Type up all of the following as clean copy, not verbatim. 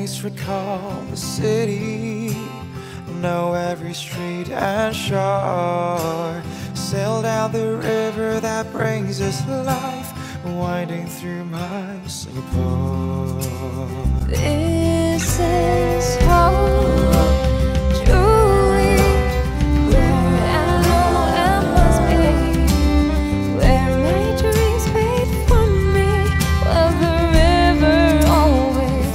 always recall the city, know every street and shore. Sail down the river that brings us life, winding through my Singapore. This is home, truly, where I know I must be, where my dreams wait for me, where the river always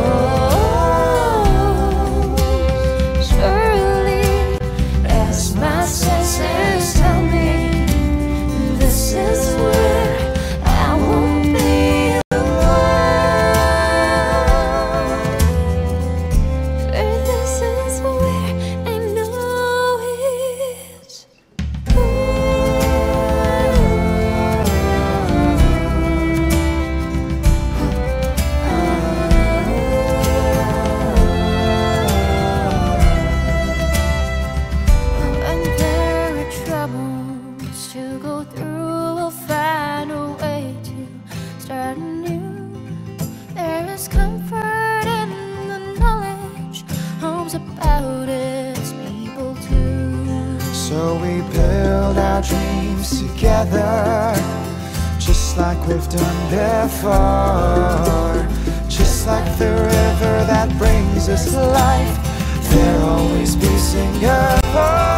flows. Surely, as my senses tell me, this is where I won't be. To go through, we'll find a way to start anew. There is comfort in the knowledge home's about its people too. So we build our dreams together, just like we've done before. Just like the river that brings us life, there'll always be Singapore.